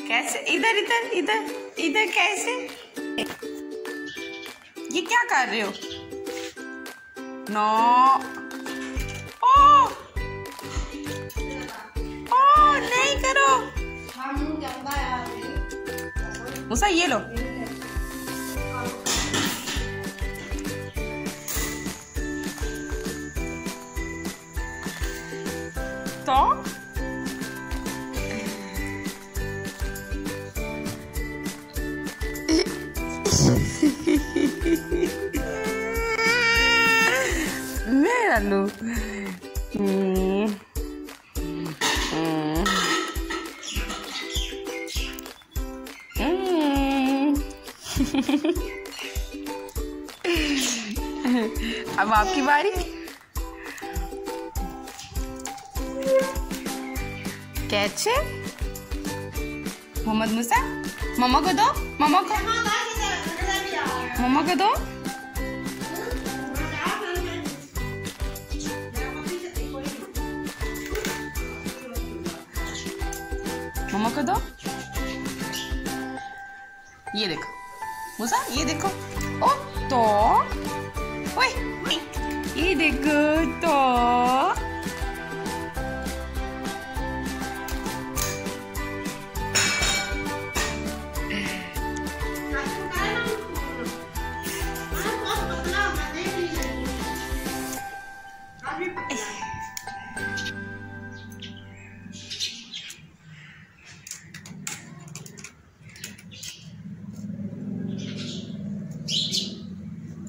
कैसे? इधर इधर इधर इधर कैसे? ये क्या कर रहे हो? नो। ओ ओ नहीं करो। मूसा ये लो। तो मेरा लो। अब आपकी बारी। कैचे? मोहम्मद मूसा, मम्मा को दो, मम्मा को, मम्मा को दो। मम्मा को दो। ये देखो मूसा, ये देखो। ओ तो ओए, ये देखो तो